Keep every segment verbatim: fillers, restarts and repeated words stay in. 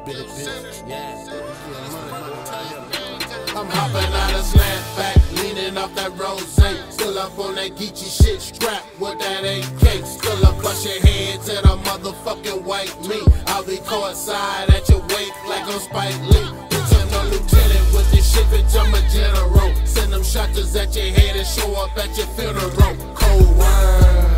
bitch. Yeah. I'm hopping out of slant back, leaning off that rose. Still up on that Geechee shit, strapped with that A K. Still up, bust your head to the motherfucking white meat. I'll be coincide at your wake like I'm Spike Lee. Bitch, I'm no lieutenant with this shit, bitch, I'm a general. Send them shutters at your head and show up at your funeral. Cold word,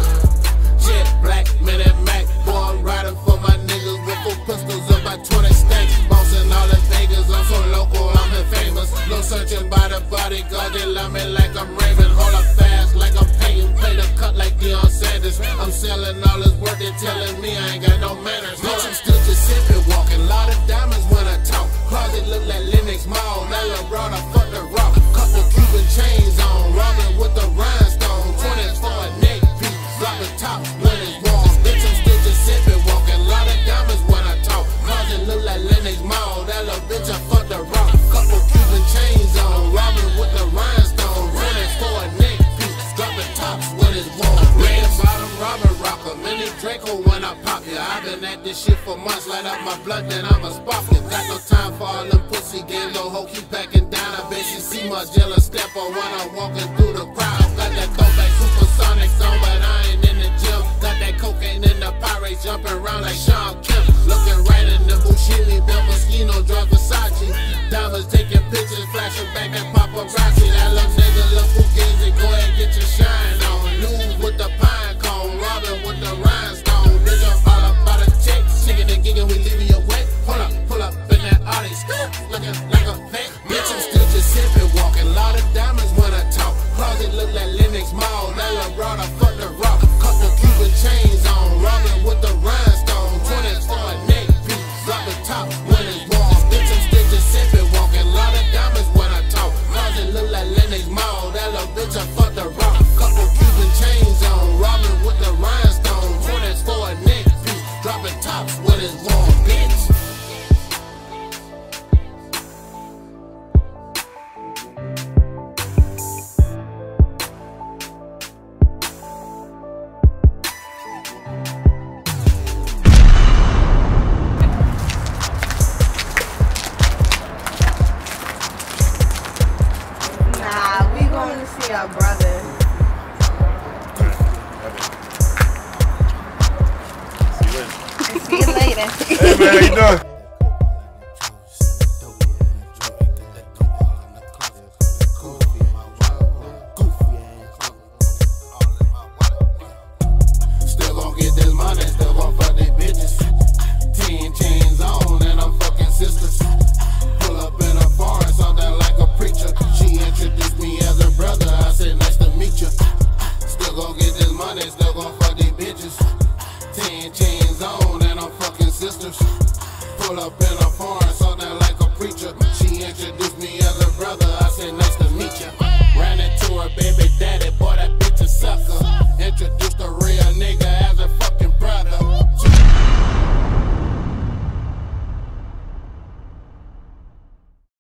jet black, minute Mac. Boy, I'm riding for my niggas with four pistols and about twenty stacks. Bouncing all in Vegas, I'm so local, I'm infamous. No searching by the bodyguard, they love me like I'm Raven. Hold up fast like I'm paying, play the cut like Deion Sanders. I'm selling all this work, they telling me I ain't got no manners. Bitch, I'm still just sipping, walking, lot of diamonds when I talk. Closet look like Lennox Mall, that little broad, I fuck the rock. Couple Cuban chains on, robbing with the rhinestone. twenties for a neck piece, dropping tops when it's warm. Bitch, I'm still just sipping, walking, lot of diamonds when I talk. Closet look like Lennox Mall, that little bitch, I fuck the rock. Couple Cuban chains on, robbing with the rhinestone. twenties for a neck piece, dropping tops when it's warm. Red bottom, Robin rocker, mini Draco when I pop ya. I've been at this shit for months, light up my blood, then I'm a spark ya. Got no time for all them pussy games, no hoe keep backing down. I bet you see my jealous step on when I'm walking through the crowd. Got that throwback supersonic on, but I ain't in the gym. Got that cocaine in the pirates, jumping around like Sean Kemp. Looking right in the Bushini, Bill Moschino, drive Versace. Diamonds taking pictures, flashing back at paparazzi. That little nigga look fugazi, go ahead get your shine on. Lose with the pine cone, robbing with the rhinestone. Bitch, I'm all about a check, chicken and gigging, we leaving you wet. Pull up, pull up in that Audi, looking like a vet. Bitch, I'm still just sipping, walking, lot of diamonds when I talk. Closet look like Lennox Mall, that little broad, I fuck the rock. Couple Cuban chains on, robbing with the rhinestone. twenties for a neck piece, dropping top when it's warm. Bitch, I'm still just sipping, walking, lot of diamonds when I talk. Closet look like Lennox Mall, that little bitch, I fuck the rock. Couple Cuban chains on, robbing with the rhinestone. twenties for a neck piece, dropping tops when it's warm, bitch. Nah, we going to see our brother. See you later. Hey man, how you doing? Still gon' get this money, still gon' fuck these bitches. Ten chains on and I'm fucking sisters. Pull up in a foreign, something like a preacher. She introduced me as her brother, I said nice to meet you. Still gon' get this money, still gon' fuck these bitches. Ten chains on and I'm fucking sisters. Pull up in a foreign, something like a preacher. She introduced me as her brother, I said nice to meet you. Ran into her baby dad.